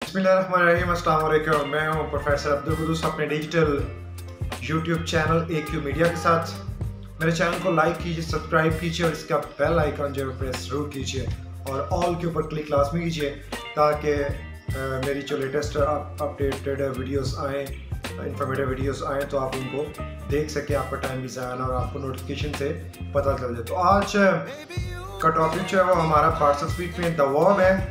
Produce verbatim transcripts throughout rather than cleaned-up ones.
बिस्मिल्लाहिर्रहमानिर्रहीम, अस्सलाम वालेकुम। मैं हूं प्रोफेसर अब्दुल कुद्दूस अपने digital YouTube channel A Q media के साथ। मेरे चैनल को लाइक कीजिए, सब्सक्राइब कीजिए और इसका बेल आइकन जो है प्रेस जरूर कीजिए और ऑल के ऊपर क्लिक लाजमी कीजिए ताकि मेरी जो लेटेस्ट अपडेटेड वीडियोस आएँ, इंफॉर्मेटिव वीडियोस आएँ तो आप उनको देख सकें, आपका टाइम भी ज़ाया ना और आपको नोटिफिकेशन से पता चल जाए। तो आज का टॉपिक जो है वो हमारा पार्सल स्पीक में द वर्ब है।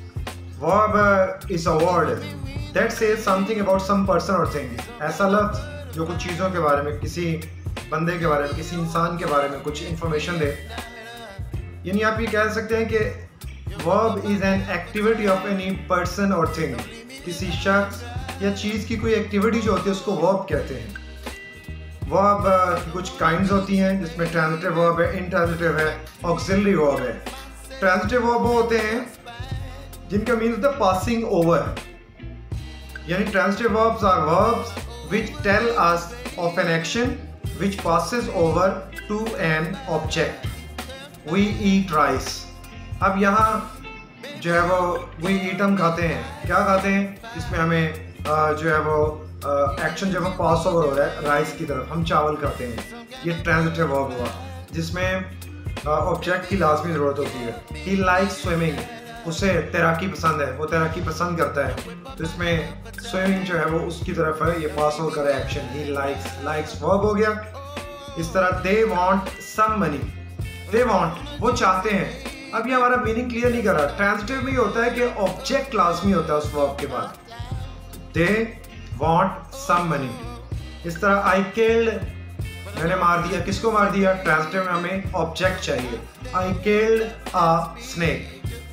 Verb is a word that says something about some person or thing। ऐसा लफ्ज़ जो कुछ चीज़ों के बारे में, किसी बंदे के बारे में, किसी इंसान के बारे में कुछ इंफॉर्मेशन दे। यानी आप ये कह सकते हैं कि verb is an activity of any person or thing। किसी शख्स या चीज़ की कोई एक्टिविटी जो होती है उसको verb कहते हैं। verb की कुछ काइंड्स होती हैं जिसमें ट्रांजिटिव verb है, इंट्रांजिटिव है, ऑक्सिलरी verb है। ट्रांजिटिव verb वो होते हैं जिनका मीन होता है पासिंग ओवर। यानी transitive verbs are verbs which tell us of an action which passes over to an object. We eat rice. अब यहाँ जो है वो वी ईट हम खाते हैं, क्या खाते हैं इसमें हमें जो है वो एक्शन जो है पास ओवर हो रहा है राइस की तरफ, हम चावल खाते हैं। ये ट्रांजिटिव वर्ब हुआ जिसमें ऑब्जेक्ट की लाजमी ज़रूरत होती है। ही लाइक्स स्विमिंग, उसे तैराकी पसंद है, वो तैराकी पसंद करता है, तो इसमें स्विमिंग जो है वो उसकी तरफ है, ये पास हो कर action. He likes, likes verb हो गया। इस तरह they want some money, they want वो चाहते हैं। अब ये हमारा मीनिंग क्लियर नहीं कर रहा। ट्रांजिटिव में होता है कि ऑब्जेक्ट लाजमी होता है उस वर्ब के बाद। They want some money. इस तरह आई किल्ड, मैंने मार दिया, किसको मार दिया? ट्रांजिटिव में हमें ऑब्जेक्ट चाहिए। I killed a snake.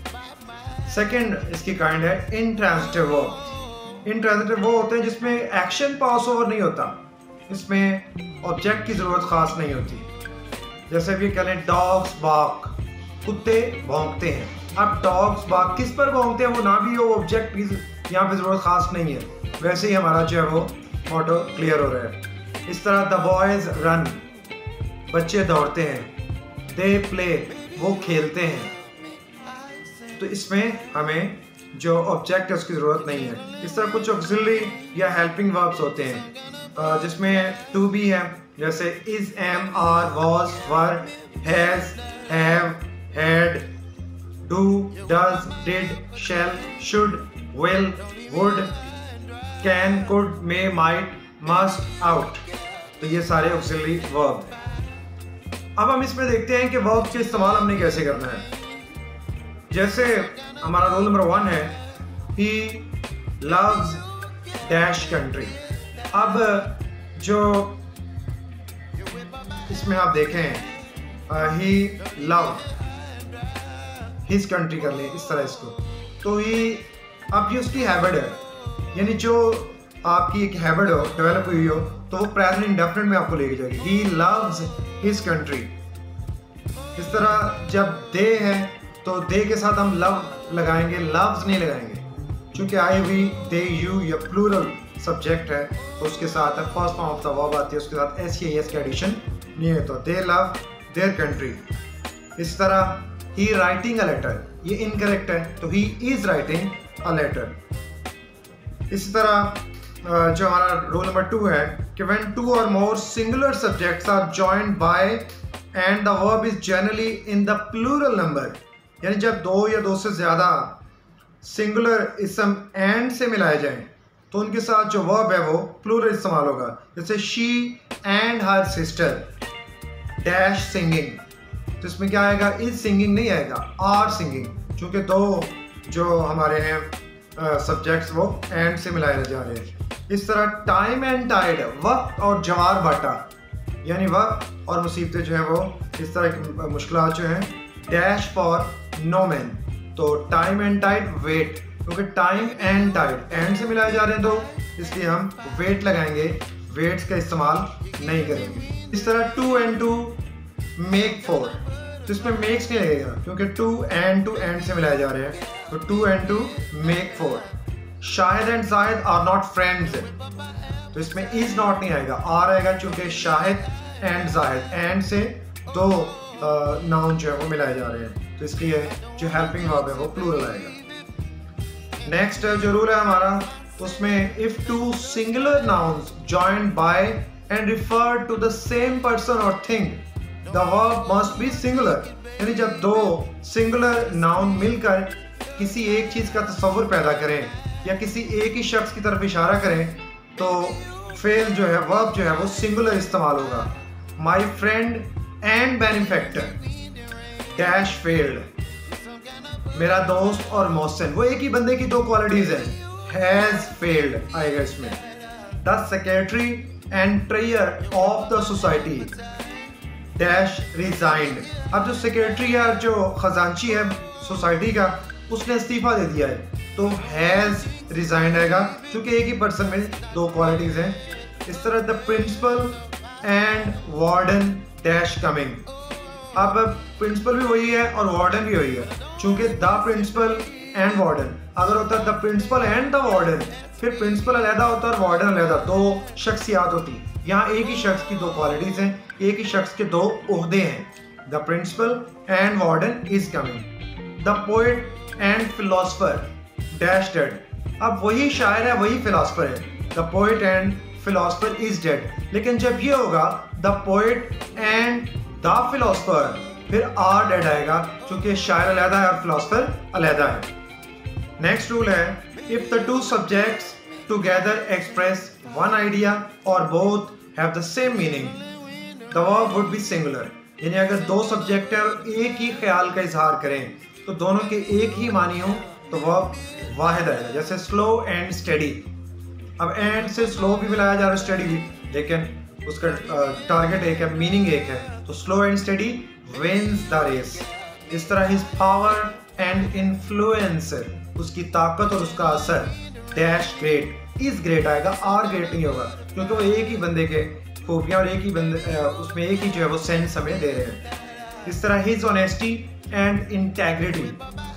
Second इसकी काइंड है इंट्रांजिटिव वर्ब। इंट्रांजिटिव वो होते हैं जिसमें एक्शन पास ओवर नहीं होता, इसमें ऑब्जेक्ट की ज़रूरत ख़ास नहीं होती। जैसे भी कह लें डॉग्स बार्क, कुत्ते भौंकते हैं। अब डॉग्स बार्क किस पर भौंकते हैं वो ना भी हो, ऑब्जेक्ट की यहाँ पे ज़रूरत ख़ास नहीं है। वैसे ही हमारा जो है वो मोटो क्लियर हो रहा है। इस तरह द बॉयज़ रन, बच्चे दौड़ते हैं। दे प्ले, वो खेलते हैं। तो इसमें हमें जो ऑब्जेक्ट है उसकी ज़रूरत नहीं है। इस तरह कुछ ऑक्सिलरी या हेल्पिंग वर्ब्स होते हैं जिसमें टू बी है, जैसे is, am, are, was, were, has, have, had, do, does, did, shall, should, will, would, can, could, may, might, must, ought. तो ये सारे ऑक्सिलरी वर्ब हैं। अब हम इसमें देखते हैं कि वर्ब के इस्तेमाल हमने कैसे करना है। जैसे हमारा रोल नंबर वन है, ही लव्स डैश कंट्री। अब जो इसमें आप देखें ही लव हिज कंट्री कर लें इस तरह इसको, तो ही अब ये उसकी हैबिट है। यानी जो आपकी एक हैबिट हो, डेवलप हुई हो, तो वो प्रेजेंट इंडेफिनिट में आपको लेके जाएगी। He loves his country. इस तरह जब दे है तो दे के साथ हम लव लगाएंगे, लव्स नहीं लगाएंगे। चूंकि आई, वी, दे, यू या प्लूरल सब्जेक्ट है तो उसके साथ first form of the verb आती है, उसके साथ एस या एस का एडिशन नहीं है। तो दे लव देयर कंट्री। इस तरह ही राइटिंग अ लेटर, ये इनकरेक्ट है, तो he is writing a letter. इस तरह जो हमारा रोल नंबर टू है कि when two or more singular subjects are joined by and the verb is generally in the plural number. यानी जब दो या दो से ज़्यादा सिंगुलर इसम एंड से मिलाए जाएं तो उनके साथ जो वर्ब है वो प्लूरल इस्तेमाल होगा। जैसे she and her sister dash singing, तो इसमें क्या आएगा? इज सिंगिंग नहीं आएगा, आर सिंगिंग, क्योंकि दो जो हमारे हैं सब्जेक्ट्स वो एंड से मिलाए जा रहे हैं। इस तरह टाइम एंड टाइड, वक्त और जवार बाटा, यानी वक्त और मुसीबतें जो है वो इस तरह की मुश्किलात जो हैं डैश फॉर नो मैन। तो टाइम एंड टाइड वेट, क्योंकि टाइम एंड टाइड एंड से मिलाए जा रहे हैं तो इसलिए हम वेट लगाएंगे, वेट्स का इस्तेमाल नहीं करेंगे। इस तरह two and two make four, तो इसमें मेक्स नहीं लगेगा क्योंकि टू एंड टू एंड से मिलाए जा रहे हैं, तो two and two make four. Shahid and Zahid are not friends, तो इसमें इज नॉट नहीं आएगा, आर आएगा क्योंकि शाहिद एंड जाहिद एंड से दो नाउन जो है वो मिलाए जा रहे हैं, तो इसलिए जो हेल्पिंग वर्ब है वो प्लूरल आएगा। नेक्स्ट जो रूल है हमारा, उसमें if two singular nouns joined by and refer to the same person or thing the verb must be singular. यानी जब दो सिंगुलर नाउन मिलकर किसी एक चीज का तस्वुर पैदा करें या किसी एक ही शख्स की तरफ इशारा करें तो फेल जो है, वर्ब जो है वो सिंगुलर इस्तेमाल होगा। My friend and benefactor dash failed, मेरा दोस्त और मोहसिन, वो एक ही बंदे की दो क्वालिटीज हैं, हैज फेल्ड आएगा इसमें। The secretary and treasurer of the society dash resigned. अब जो सेक्रेटरी है, जो खजांची है सोसाइटी का, उसने इस्तीफा दे दिया है तो हैज रिजाइंड आएगा, क्योंकि एक ही पर्सन में दो क्वालिटीज हैं। इस तरह the principal and warden dash coming. अब प्रिंसिपल भी वही है और वार्डन भी वही है, चूंकि द प्रिंसिपल एंड वार्डन, अगर होता the principal and the warden फिर प्रिंसिपल अलहदा होता और वार्डन अलहदा, दो शख्सियात होती। यहाँ एक ही शख्स की दो क्वालिटीज हैं, एक ही शख्स के दो ओहदे हैं। The principal and warden is coming. The poet and philosopher dash dead. अब वही शायर है, वही फिलोसफर है, the poet and philosopher is dead. लेकिन जब ये होगा the poet and the philosopher, फिर आर डेड आएगा, क्योंकि शायर अलहदा है और फिलोसफर अलहदा है। नेक्स्ट रूल है, if the two subjects together express one idea or both have the same meaning the verb would be singular. यानी अगर दो सब्जेक्ट है और एक ही ख्याल का इजहार करें तो दोनों के एक ही मानी हो तो वर्ब वाहिद आएगा। जैसे स्लो एंड स्टडी, अब एंड से स्लो भी मिलाया जा रहा है, स्टडी भी, लेकिन उसका टारगेट एक है, मीनिंग एक है, तो slow and steady wins the race. इस तरह हिज पावर एंड इन्फ्लुएंस, उसकी ताकत और उसका असर डैश ग्रेट, इज ग्रेट आएगा, आर ग्रेट नहीं होगा, क्योंकि वो एक ही बंदे के खूबियां और एक ही बंदे उसमें एक ही जो है वो सेंस हमें दे रहे हैं। इस तरह his honesty and integrity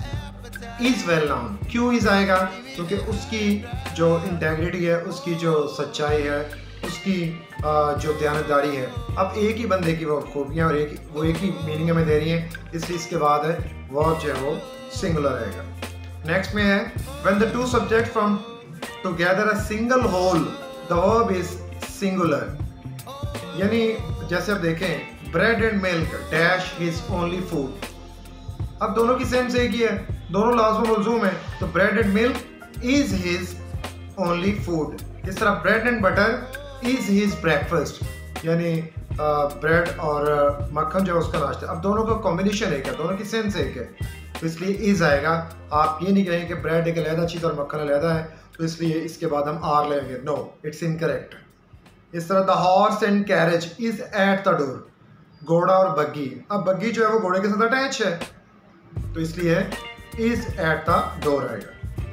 is well known, क्यों इज आएगा, क्योंकि उसकी जो इंटेग्रिटी है, उसकी जो सच्चाई है, उसकी जो दयानतदारी है, अब एक ही बंदे की वो खूबियाँ और एक वो एक ही मीनिंग हमें दे रही हैं, इसलिए इसके बाद है वर्ब जो है वो सिंगुलर आएगा। नेक्स्ट में है when the two subject form together a single whole the verb is singular. यानी जैसे आप देखें bread and milk dash his only food, अब दोनों की सेंस एक ही है, दोनों लाज़िम मलज़ूम है, तो bread and milk is his only food. इस तरह bread and butter is his breakfast, यानी ब्रेड और मक्खन जो है उसका नाश्ता। अब दोनों का कॉम्बिनेशन एक है, दोनों की सेंस एक है, तो इसलिए इज आएगा। आप ये नहीं कहेंगे कि ब्रेड एक अलहदा चीज़ और मक्खन अलहदा है, तो इसलिए इसके बाद हम आर लेंगे, नो, इट्स इनकरेक्ट। इस तरह the horse and carriage is at the door, घोड़ा और बग्गी, अब बग्गी जो है वो घोड़े के साथ अटैच है, तो इसलिए इज एट द डोर आएगा।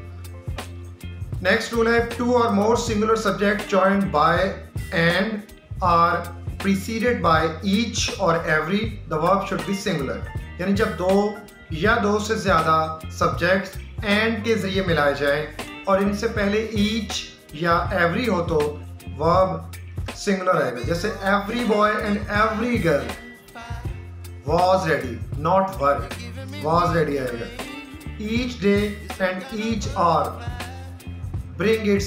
नेक्स्ट रूल है two or more singular subject joined by and are preceded by each or every the verb should be singular. यानी जब दो या दो से ज्यादा सब्जेक्ट्स एंड के जरिए मिलाए जाएं और इनसे पहले ईच या एवरी हो तो वर्ब सिंगुलर आएगा। जैसे every boy and every girl was ready, not were, was ready आएगा। each day and each hour bring its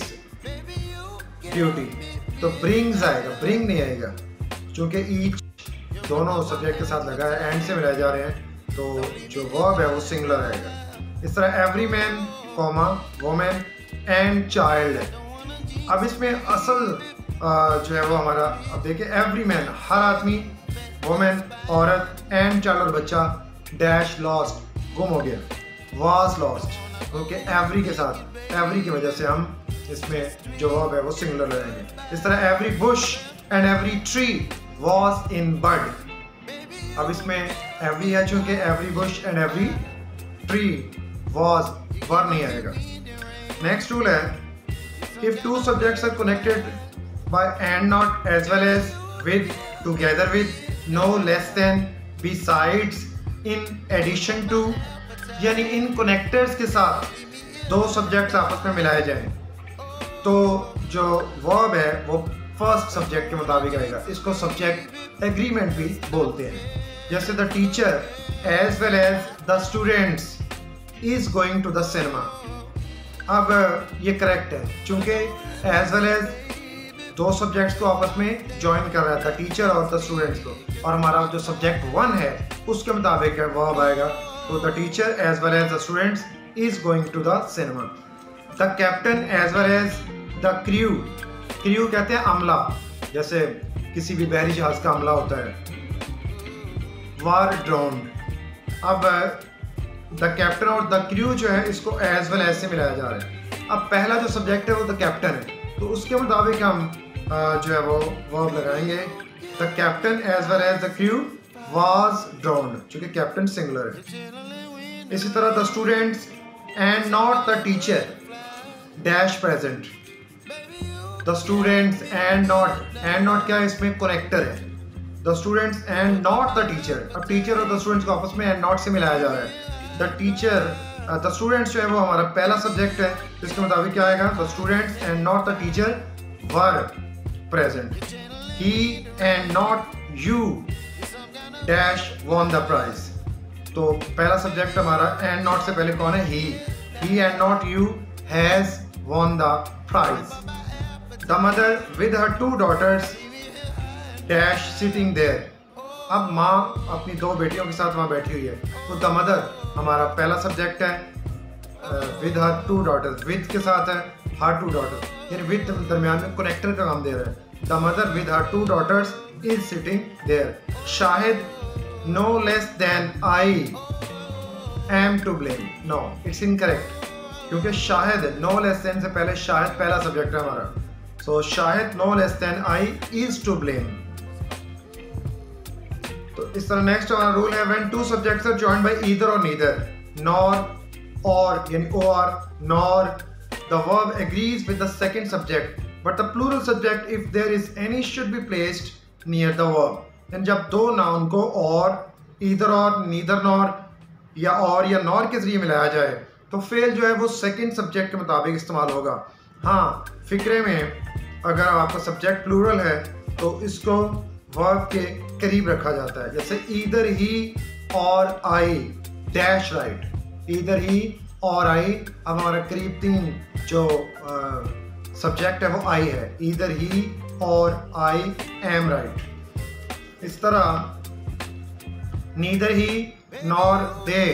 beauty, तो brings आएगा, bring नहीं आएगा, क्योंकि each दोनों सब्जेक्ट के साथ लगा है, and से मिलाए जा रहे हैं, तो जो verb है वो सिंगुलर आएगा। इस तरह every man, comma, woman and child है। अब इसमें असल जो है वो हमारा, अब देखिए every man हर आदमी, वोमेन औरत, एंड चाइल्ड और बच्चा डैश लॉस्ट गुम हो गया, वाज लॉस्ट, क्योंकि एवरी के साथ, एवरी की वजह से हम इसमें जो वर्ब है वो सिंगुलर लगाएंगे। इस तरह every bush and every tree was in bud, अब इसमें एवरी है चूंकि every bush and every tree was were नहीं आएगा। नेक्स्ट रूल है if two subjects are connected by and not as well as with, together with, no less than, besides, in addition to, यानी इन connectors के साथ दो subjects आपस में मिलाए जाएं तो जो वर्ब है वो फर्स्ट सब्जेक्ट के मुताबिक आएगा। इसको सब्जेक्ट एग्रीमेंट भी बोलते हैं। जैसे the teacher as well as the students is going to the cinema, अब ये करेक्ट है क्योंकि एज वेल एज दो सब्जेक्ट्स को आपस में ज्वाइन कर रहा था, टीचर और द स्टूडेंट्स को, और हमारा जो सब्जेक्ट वन है उसके मुताबिक है वर्ब आएगा। तो the teacher as well as the students is going to the cinema. The captain as well as the crew, crew कहते हैं अमला, जैसे किसी भी बहरी जहाज का अमला होता है। वार ड्रोन्ड, अब द कैप्टन और द क्रू जो है इसको एज वेल एज से मिलाया जा रहा है। अब पहला जो सब्जेक्ट है वो द कैप्टन है, तो उसके मुताबिक हम जो है वो वर्ब लगाएंगे। The captain as well as the crew was drowned, चूंकि कैप्टन सिंगुलर है। इसी तरह the students and not the teacher dash present. The students and not, and not क्या है, इसमें कनेक्टर है। The students and not the teacher, अब teacher और द स्टूडेंट्स को आपस में एंड नॉट से मिलाया जा रहा है। द टीचर, द स्टूडेंट्स जो है वो हमारा पहला सब्जेक्ट है, इसके मुताबिक क्या आएगा, the students and not the teacher were present. He and not you dash won the prize. तो पहला सब्जेक्ट हमारा एंड नॉट से पहले कौन है, he. He and not you has won the prize. The mother with her two daughters dash sitting there. अब माँ अपनी दो बेटियों के साथ वहाँ बैठी हुई है, तो द मदर हमारा पहला सब्जेक्ट है, with her two daughters, with के साथ है हर टू डॉटर्स, यानी विद दरमियान में कनेक्टर का काम दे रहा है। The mother with her two daughters is sitting there. Shahid no less than I am to blame. No, it's incorrect, क्योंकि शाहिद नो लेस देन से पहले शाहिद पहला सब्जेक्ट है हमारा, so Shahid no less than I is to blame. तो इस तरह next हमारा रूल है, when two subjects are joined by either or neither, nor or यानी और, nor the verb agrees with the second subject but the plural subject if there is any should be placed near the verb. यानी जब दो noun को और, either or, neither nor या और या नॉर के जरिए मिलाया जाए तो फेल जो है वो सेकंड सब्जेक्ट के मुताबिक इस्तेमाल होगा। हाँ, फिक्रे में अगर आपका सब्जेक्ट प्लूरल है तो इसको वर्ब के करीब रखा जाता है, जैसे either he or I dash right, either he or I. अब हमारा करीब तीन जो सब्जेक्ट है वो आई है, either he or I am right. इस तरह neither he nor they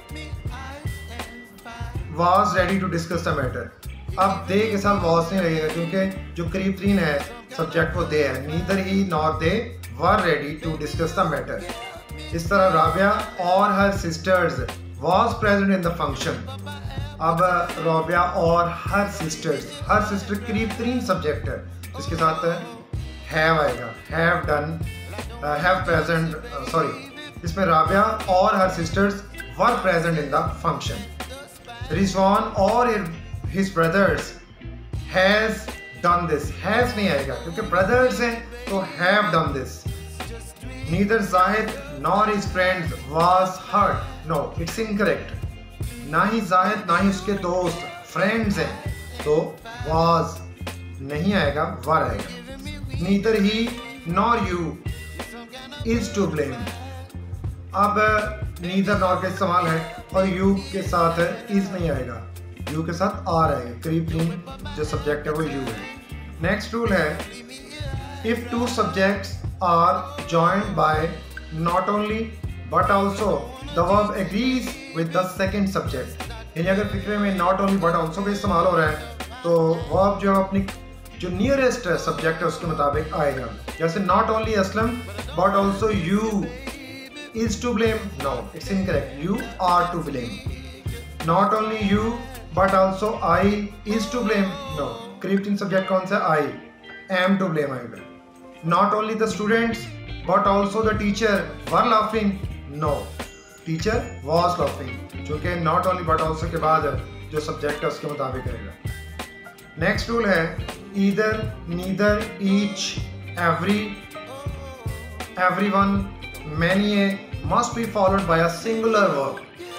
was ready to discuss the matter. अब दे के साथ वाज नहीं लगेगा क्योंकि जो करीब तीन है सब्जेक्ट वो दे है। Neither he nor they were ready to discuss the matter. इस तरह राबिया और her sisters was present in the function. अब राबिया और हर सिस्टर्स, हर सिस्टर करीब तीन सब्जेक्ट है, इसके साथ हैव आएगा, have done, have present, sorry इसमें राबिया और her sisters were present in the function. Rizwan और his brothers has done this, has नहीं आएगा क्योंकि ब्रदर्स हैं तो have done this. Neither Zahid nor his friends was hurt. No, it's incorrect. ना ही जाहिद ना ही उसके दोस्त फ्रेंड्स हैं तो वाज नहीं आएगा, वर आएगा। Neither he nor you is to blame. अब नीदर नॉर का इस्तेमाल है और यू के साथ इज नहीं आएगा, यू के साथ आर आएगा, करीब तीन जो सब्जेक्ट है वो यू है। नेक्स्ट रूल है, if two subjects are joined by not only but also the verb agrees with the second subject. यानी अगर फिक्रे में नॉट ओनली बट आल्सो का इस्तेमाल हो रहा है तो वर्ब जो अपनी जो नियरेस्ट सब्जेक्ट है उसके मुताबिक आएगा। जैसे not only Aslam but also you is to blame. No, it's incorrect. You are to blame. Not only you but also I is to blame. No, करीब तीन सब्जेक्ट कौन सा, I am to blame आएगा। Not only the students but also the teacher were laughing. No, teacher was laughing, क्योंकि not only but also के बाद जो subject है उसके मुताबिक आएगा। नेक्स्ट रूल है, either, neither, each, every, everyone, many a must be followed by a singular verb।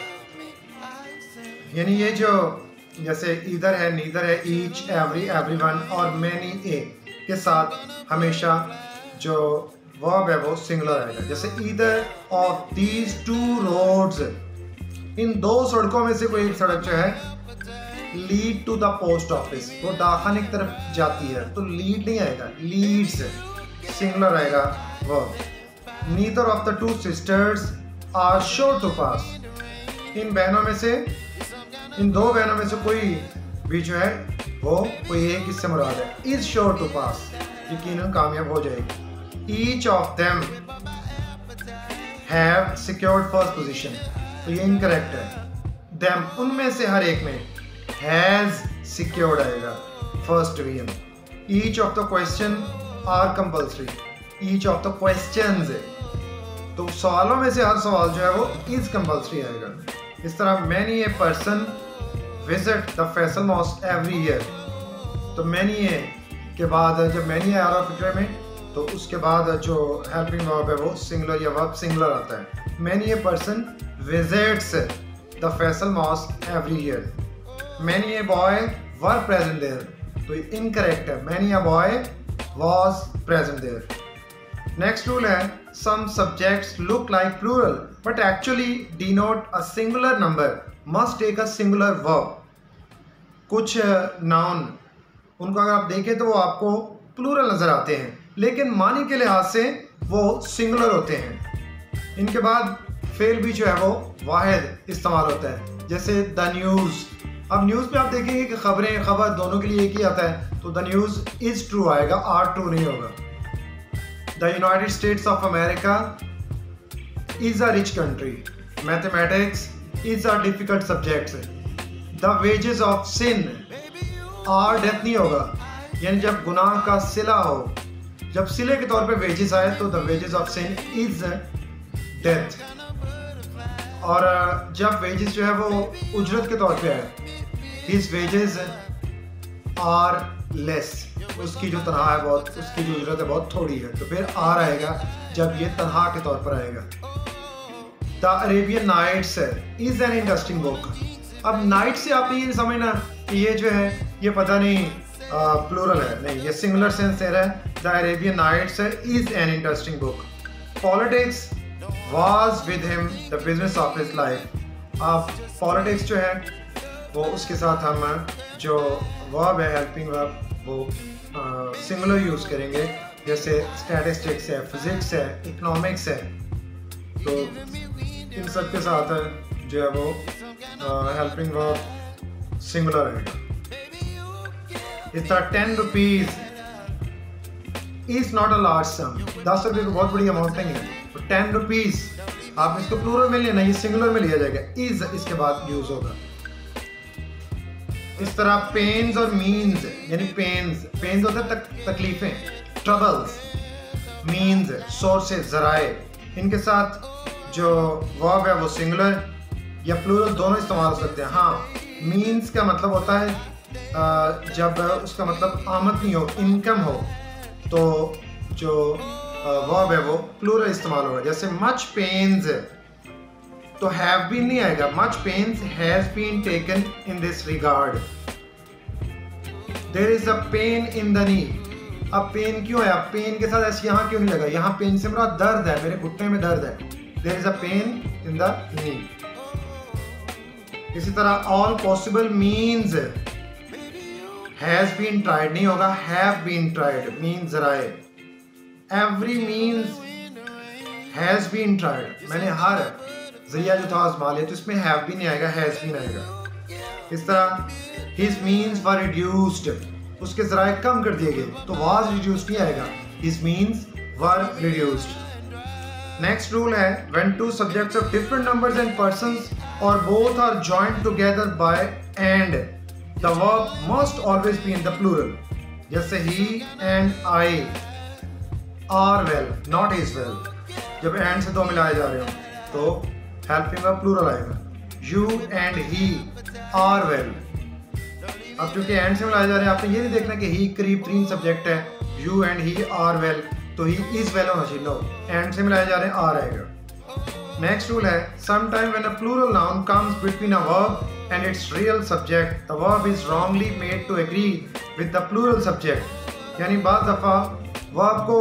यानी ये जो जैसे इधर है, नीदर है, each, every, everyone और many a के साथ हमेशा जो verb है वो singular आएगा। जैसे either of these two roads, इन दो सड़कों में से कोई एक सड़क जो है lead to the post office, वो डाकखाने की तरफ जाती है, तो लीड नहीं आएगा, लीड्स सिंगुलर आएगा verb. Neither of the two sisters are sure to pass, इन बहनों में से, इन दो बहनों में से कोई भी जो है वो कोई एक इससे मुराद है, इज श्योर टू पास, यकीनन कामयाब हो जाएगी। Each of them have secured first position, तो ये इनकरेक्ट है। देम उनमें से हर एक में, हैज सिक्योर्ड आएगा first division. Each of the question are compulsory, each of the questions, तो सवालों में से हर सवाल जो है वो इज कंपल्सरी आएगा। इस तरह many a person visit the Faisal mosque every year, तो मैनी ए के बाद जब मैनी आ रहा फिक्र में, तो उसके बाद जो हेल्पिंग वर्ब है वो सिंगुलर या वर्ब सिंगुलर आता है। Many a person visits the Faisal mosque every year. Many a boy were present there, तो इनकरेक्ट है, many a boy was present there. Next rule है some subjects look like plural but actually denote a singular number must take a singular verb. कुछ noun उनको अगर आप देखें तो वो आपको प्लूरल नजर आते हैं, लेकिन मानी के लिहाज से वो सिंगुलर होते हैं। इनके बाद फेल भी जो है वो वाहिद इस्तेमाल होता है, जैसे द न्यूज़। अब न्यूज़ में आप देखेंगे कि खबरें खबर दोनों के लिए एक ही आता है, तो द न्यूज़ इज ट्रू आएगा, आर ट्रू नहीं होगा। The United States of America is a rich country. Mathematics is a difficult subject. The wages of sin are death नहीं होगा, यानी जब गुनाह का सिला हो, जब सिले के तौर पे वेजेस आए तो the wages of sin is death. और जब वेजेस जो है वो उजरत के तौर पे आए, हिज वेजेस आर लेस, उसकी जो तनख्वाह है बहुत, उसकी जो उजरत है बहुत थोड़ी है, तो फिर आर आएगा जब ये तनख्वाह के तौर पर आएगा। The Arabian Nights is an interesting book. अब नाइट से आप ये समझना कि ये जो है ये पता नहीं प्लूरल है, नहीं, ये सिंगुलर सेंस दे रहा है। The Arabian Nights is an interesting book. Politics was with him the business of his life. अब पॉलिटिक्स जो है वो उसके साथ हम जो वर्ब है हेल्पिंग वर्ब वो सिंगुलर यूज़ करेंगे, जैसे स्टैटिस्टिक्स है, फिजिक्स है, इकोनॉमिक्स है, तो इन सब के साथ जो है वो हेल्पिंग वर्ब सिंगुलर रहेगा। इस तरह ten rupees is not a large sum, दस रुपये को बहुत बड़ी अमाउंट नहीं है, तो टेन रुपीज आप इसको प्लूरल में लेना, ये सिंगुलर में लिया जाएगा, इज इसके बाद यूज होगा। इस तरह पेन्स और मीन्स, यानी पेन्स पेन्स होता है तक, तकलीफें, ट्रबल्स, मीन्स सोर्सेज जराए, इनके साथ जो वर्ब है वो सिंगुलर या प्लूरल दोनों इस्तेमाल हो सकते हैं। हाँ, मीन्स का मतलब होता है जब उसका मतलब आमद नहीं हो, इनकम हो, तो जो वर्ब है वो प्लूरल इस्तेमाल होगा। जैसे मच पेन्स, तो हैव बीन नहीं आएगा, much pains has been taken in this regard. There is a pain in the knee. अब पेन क्यों है, अब पेन के साथ ऐसे यहाँ क्यों नहीं लगा, यहाँ पेन से मेरा दर्द है, मेरे घुटने में दर्द है। There is a pain in the knee. इसी तरह all possible means has been tried नहीं होगा, हैव बीन ट्राइड, मीन जराए। Every means has been tried, मैंने हर जरिया जो था आजमा लिया, तो इसमें हैव भी नहीं आएगा, हैज बीन आएगा। इस तरह हिज मीन्स वर रिड्यूस्ड, उसके जराए कम कर दिए गए, तो वाज रिड्यूस्ड नहीं आएगा, his means were reduced. Next rule है when two subjects of different numbers and persons और both are joined together by and the verb must always be in the plural. जैसे he and I are well, not is well. जब and से दो मिलाए जा रहे हो तो helping verb plural आएगा। You and he are well. अब क्योंकि and से मिलाए जा रहे हैं, आपने ये नहीं देखना कि he करीब तीन सब्जेक्ट है, you and he are well, तो he is well होना चाहिए। नो, and से मिलाए जा रहे हैं, are आएगा। नेक्स्ट रूल है sometime when a plural noun comes between a verb and its real subject, the verb is wrongly made to agree with the plural subject. यानी बाज़ दफ़ा verb को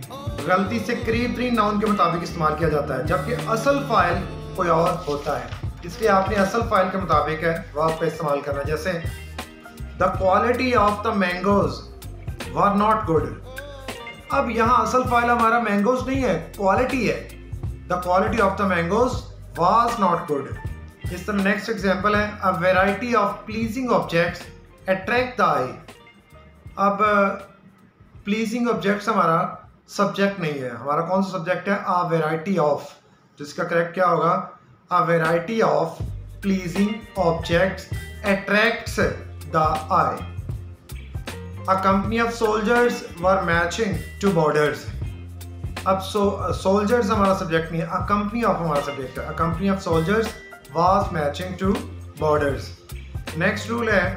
गलती से करीब तरीन नाउन के मुताबिक इस्तेमाल किया जाता है, जबकि असल फाइल कोई और होता है। इसलिए आपने असल फाइल के मुताबिक है वर्ब का इस्तेमाल करना। जैसे the quality of the mangoes were not good. अब यहाँ असल फाइल हमारा मैंगोज नहीं है, क्वालिटी है। The quality of the mangoes was not good. इस तरह नेक्स्ट एग्जांपल है a variety of pleasing objects attract the eye. अब प्लीजिंग ऑब्जेक्ट्स हमारा सब्जेक्ट नहीं है, हमारा कौन सा सब्जेक्ट है? A variety of. जिसका करेक्ट क्या होगा? A variety of pleasing objects attracts the eye. A company of soldiers were matching to borders. अब सोल्जर्स हमारा सब्जेक्ट नहीं है, a company of हमारा सब्जेक्ट है। A company of soldiers was matching to borders. Next rule है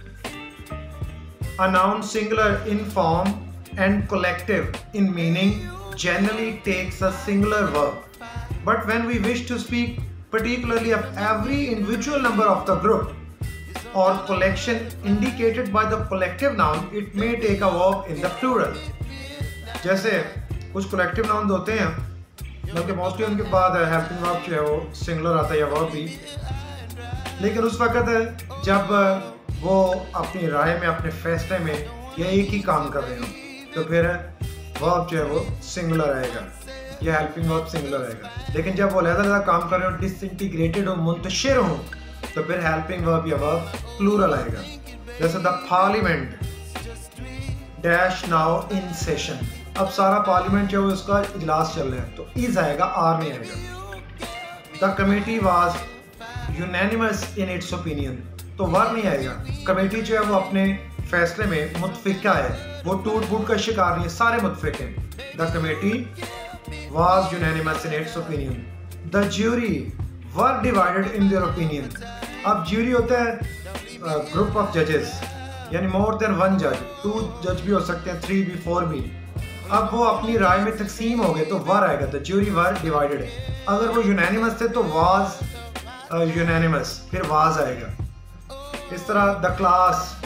a noun singular in form and collective in meaning generally takes a singular verb. But when we wish to speak particularly of every individual member of the group or collection indicated by the collective noun, it may take a verb in the plural. जैसे कुछ collective nouns होते हैं, बल्कि mostly उनके बाद helping verb जो है वो सिंगुलर आता है या वर्ब भी, लेकिन उस वक्त जब वो अपनी राय में, अपने फैसले में या एक ही काम कर रहे हो तो फिर वर्ब जो है वो सिंगुलर आएगा या हेल्पिंग वर्ब सिंगुलर आएगा। लेकिन जब वो अलग-अलग काम कर रहे हो, डिसइंटीग्रेटेड हो, मुंतशिर हो, तो फिर हेल्पिंग वर्ब या वर्ब प्लूरल आएगा। जैसे the parliament dash now in session. अब सारा पार्लियामेंट जो है उसका इजलास चल रहा है तो इज आएगा, आर नहीं आएगा। The committee was unanimous in its opinion, तो वर्ब नहीं आएगा। कमेटी जो है वो अपने फैसले में मुत्फिका है, वो टूट फूट का शिकार नहीं है, सारे मुत्फिक हैं। The committee was unanimous in its opinion. The jury were divided in their opinion. अब ज्यूरी होता है ग्रुप ऑफ जजेस, यानी मोर देन वन जज, टू जज भी हो सकते हैं, थ्री भी, फोर भी। अब वो अपनी राय में तकसीम हो गए तो वर आएगा, तो ज्यूरी वर डिवाइडेड है। अगर वो यूनैनिमस थे तो वाज यूनैनिमस, फिर वाज आएगा। इस तरह the class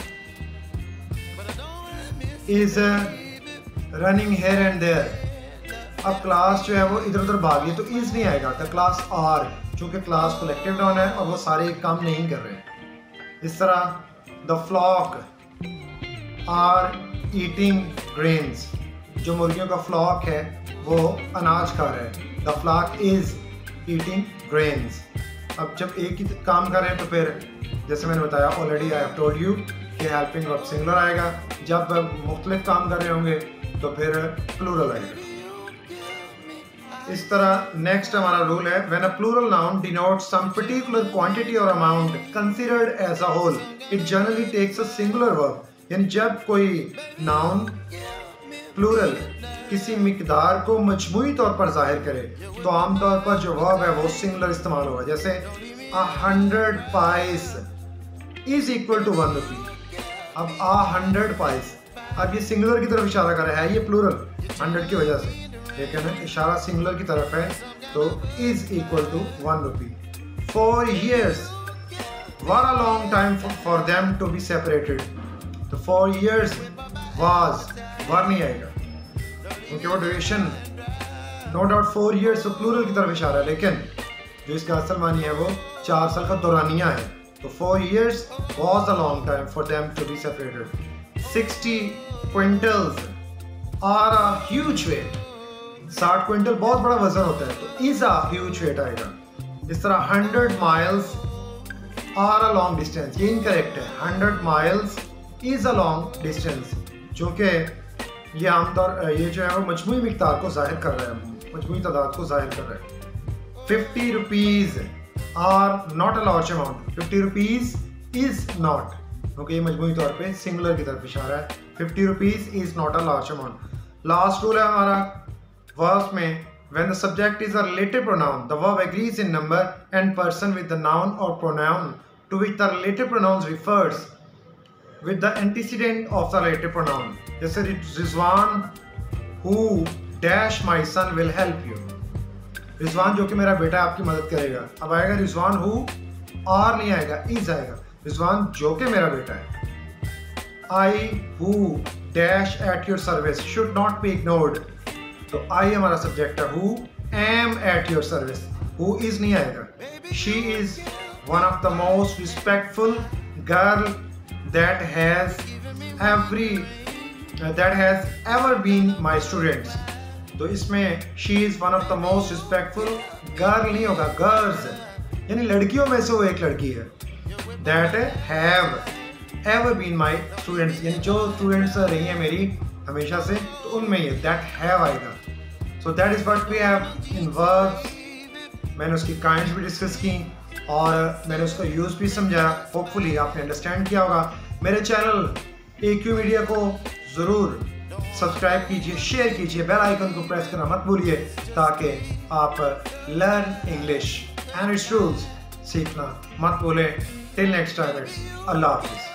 is running here and there. अब क्लास जो है वो इधर उधर भाग गई तो इज नहीं आएगा, द क्लास आर, चूंकि क्लास कलेक्टिव नाउन है और वो सारे काम नहीं कर रहे। इस तरह the flock are eating grains. जो मुर्गियों का फ्लॉक है वो अनाज खा रहा है, the flock is eating grains. अब जब एक ही काम कर रहे हैं तो फिर जैसे मैंने बताया already, I have told you कि हेल्पिंग वर्ब सिंगुलर आएगा। जब मुख्तलिफ काम कर रहे होंगे तो फिर प्लूरल आएगा। इस तरह नेक्स्ट हमारा रूल है when a plural noun denotes some particular quantity or amount considered as a whole, it generally takes a singular verb. यानी जब कोई नाउन प्लूरल किसी मिकदार को मजमूई तौर पर जाहिर करे तो आमतौर पर जो वर्ब है वो सिंगुलर इस्तेमाल होगा। जैसे a hundred paise is equal to one rupee. अब अ हंड्रेड पाइस, अब ये सिंगुलर की तरफ इशारा कर रहा है, ये प्लूरल हंड्रेड की वजह से, लेकिन इशारा सिंगुलर की तरफ है तो is equal to one rupee. Four years were a long time for them to be separated, तो फोर ईयर्स वाज, वर नहीं आएगा क्योंकि वो duration, no doubt four years तो प्लूरल की तरफ इशारा है, लेकिन जो इसका असल मानी है वो चार साल का दौरानिया है। तो four years was a long time for them to be separated. Sixty quintals are a huge weight, साठ क्विंटल बहुत बड़ा वजन होता है तो इज अ ह्यूज वेट आएगा। इस तरह hundred miles are a long distance, ये इनकरेक्ट है। Hundred miles is a long distance, चूँकि ये आमतौर ये जो है वो मजमूई मिकदार को जाहिर कर रहा है, मजमूई तादाद को जाहिर कर रहा है। Fifty rupees are not a large amount, fifty rupees is not, क्योंकि ये मजमूई तौर पे सिंगुलर की तरफ इशारा है। Fifty rupees is not a large amount. Last rule है हमारा वर्ब्स में, when the subject is a relative pronoun, the verb agrees in number and person with the noun or pronoun to which the relative pronoun refers with the antecedent of the relative pronoun. जैसे Rizwan who dash my son will help you, Rizwan जो कि मेरा बेटा आपकी मदद करेगा। अब आएगा रिजवान who, आर नहीं आएगा, इज आएगा। रिजवान जो कि मेरा बेटा है। I who dash at your service should not be ignored, तो I हमारा सब्जेक्ट है, who am at your service, who is नहीं आएगा। she is one of the most respectful girl that has every uh, that has ever been my students. तो इसमें she is one of the most respectful girl नहीं होगा, girls, यानी लड़कियों में से वो एक लड़की है। that have ever been my students, यानी जो स्टूडेंट्स रही हैं मेरी हमेशा से, तो उनमें ये that have आएगा। so that is what we have in verbs। मैंने उसकी काइंड्स भी डिस्कस की और मैंने उसका यूज़ भी समझाया। होपफुली आपने अंडरस्टैंड किया होगा। मेरे चैनल ए क्यू मीडिया को ज़रूर सब्सक्राइब कीजिए, शेयर कीजिए, बेल आइकन को प्रेस करना मत भूलिए ताकि आप learn English and its rules सीखना मत भूलें। टिल नेक्स्ट टाइम, इट्स अल्लाह हाफिज़।